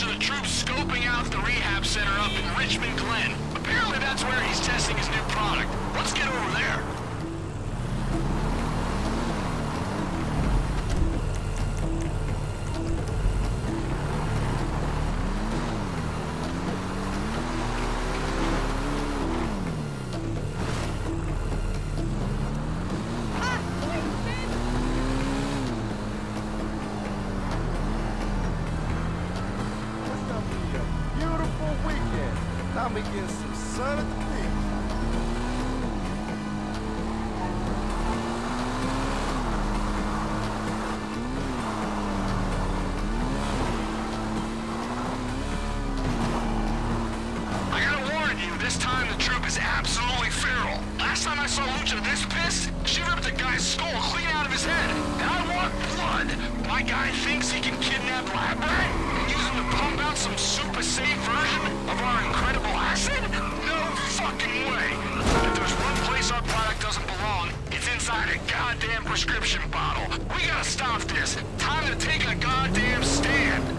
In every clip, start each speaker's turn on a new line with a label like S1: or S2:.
S1: bunch of the troops scoping out the rehab center up in Richmond Glen. Apparently that's where he's testing his new product. Let's get over there.
S2: Time to get some sun at the beach.
S1: I gotta warn you, this time the troop is absolutely feral. Last time I saw Lucha this pissed, she ripped a guy's skull clean out of his head. And I want blood. My guy thinks he can kidnap Lab Rat and use him to pump out some super safe version of our incredible acid? No fucking way. If there's one place our product doesn't belong, it's inside a goddamn prescription bottle. We gotta stop this. Time to take a goddamn stand.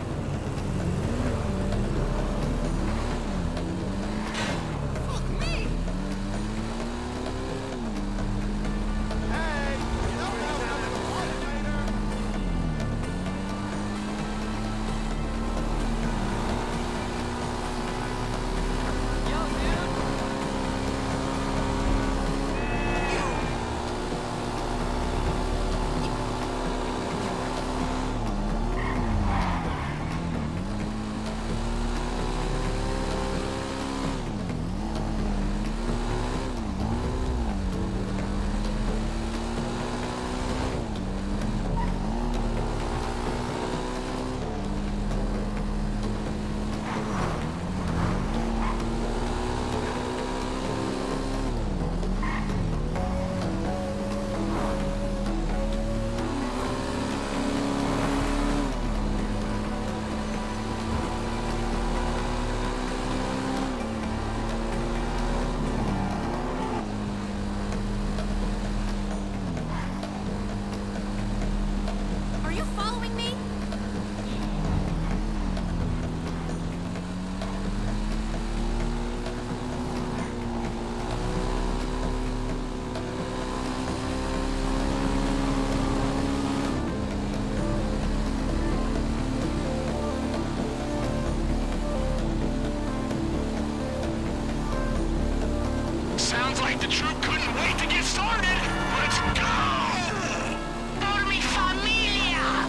S1: Sounds like the troop couldn't wait to get started. Let's go! Por mi familia!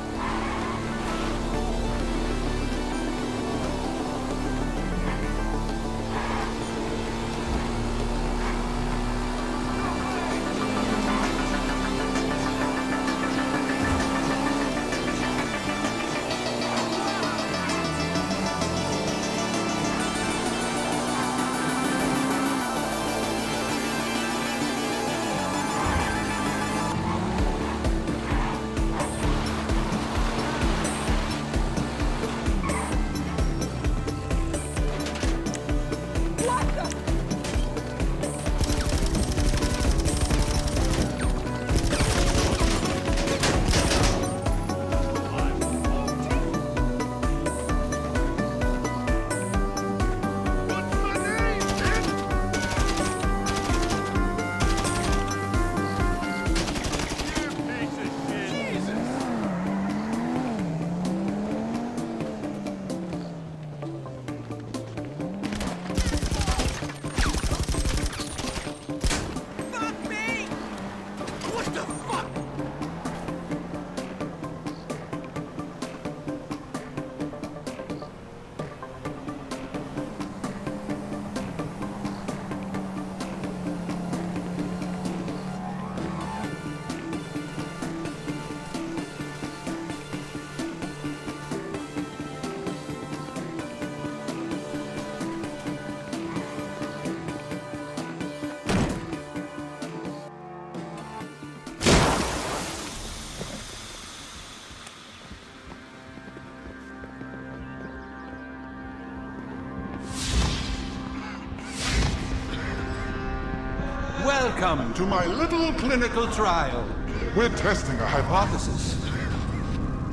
S3: Welcome to my little clinical trial.
S4: We're testing a hypothesis.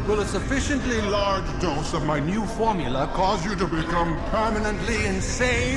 S3: Will a sufficiently large dose of my new formula cause you to become permanently insane?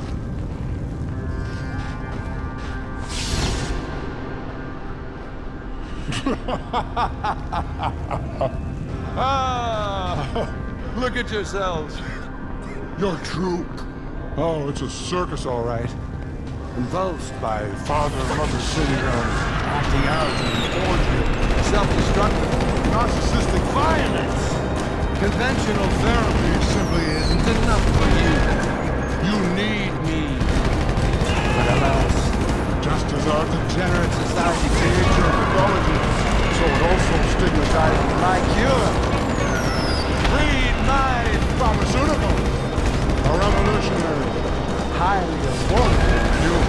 S3: Look at yourselves. Your troop. Oh, it's a circus, all right. Convulsed by father-mother syndrome, acting out in orgy, self-destructive, narcissistic violence. Conventional therapy simply isn't enough for you. You need me. But alas, just as our degenerate society creates your pathology, so it also stigmatizes my cure. Read my pharmaceutical. A revolutionary, highly affordable cure.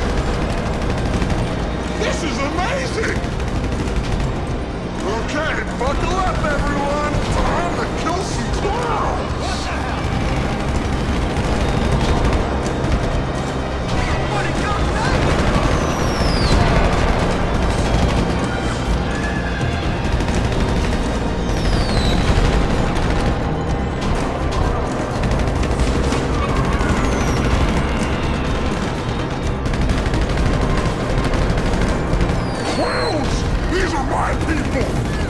S3: This is amazing! Okay, buckle up, everyone! Time to kill some clowns! What the hell? What it comes back? Clowns! These are my people!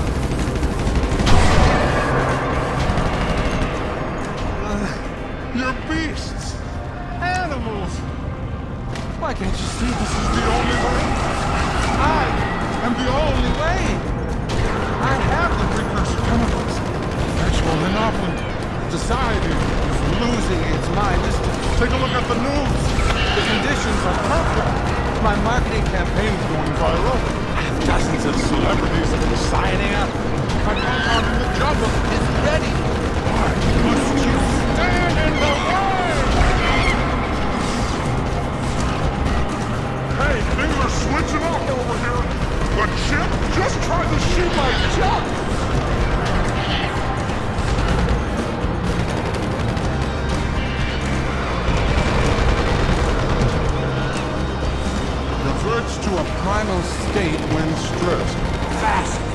S3: You're beasts! Animals! Why can't you see this is the only way? I am the only way! I have the precursor chemicals. Sexual monopoly. Society is losing its mind. Just take a look at the news. The conditions are perfect. My marketing campaign is going viral. I have dozens of celebrities that are signing up. My compound in the jungle is ready. Why must you stand in the way? Hey, things are switching up over here. The chip just tried to shoot my junk. Reverts to a primal state when stressed. Fascinating.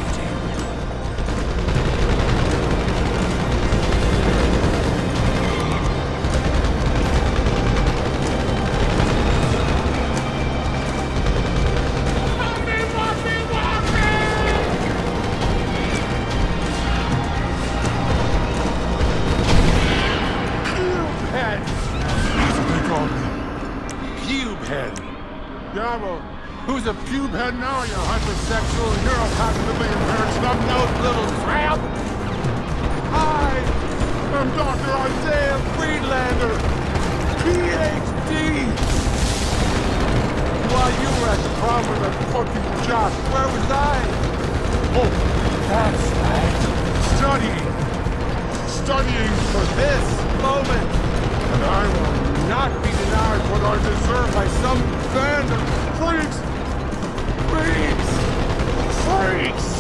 S3: Pubehead! That's what they call me. Pubehead. Yeah, well, who's a pubehead now, you hypersexual, neurocognitively impaired, snub-nosed little tramp? I am Dr. Isaiah Friedlander, Ph.D. While you were at the prom with a fucking jock, where was I? Oh, that's right. Studying for this moment. And I will not be denied what I deserve by some band of freaks! Freaks!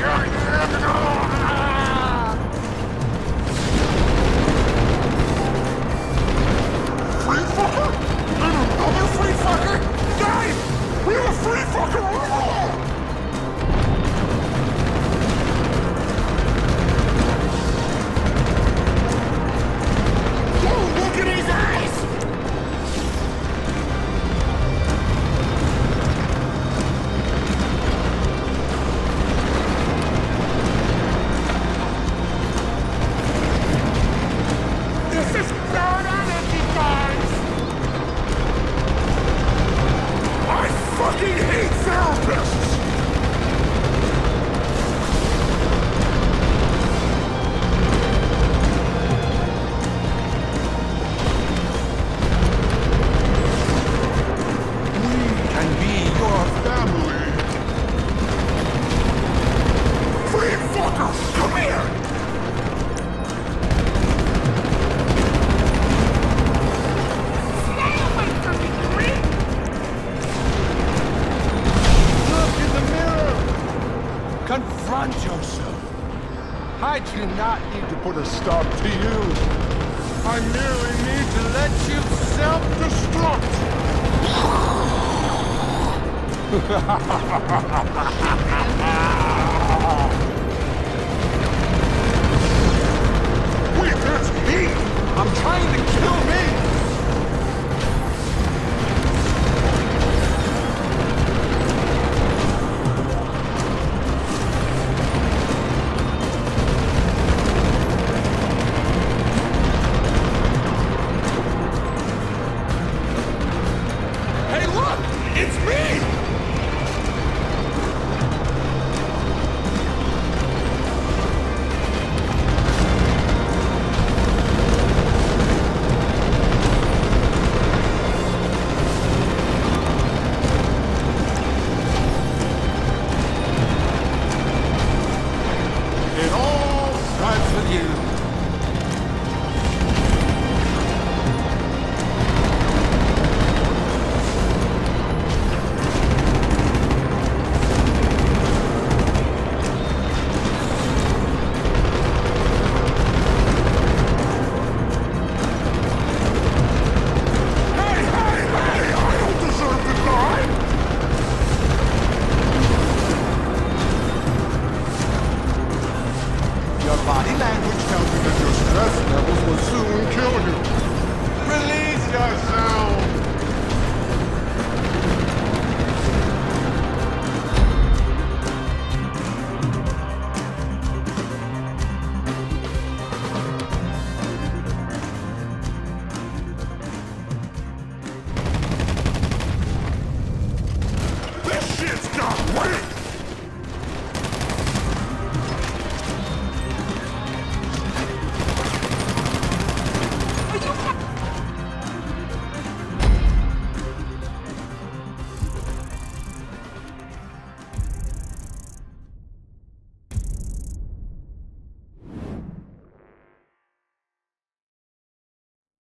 S3: Free fucker? And another free fucker? Guys! We have a free fucker rule! Look at his eyes! This is not an empty guys! I fucking hate therapists! Confront yourself. I do not need to put a stop to you. I merely need to let you self-destruct.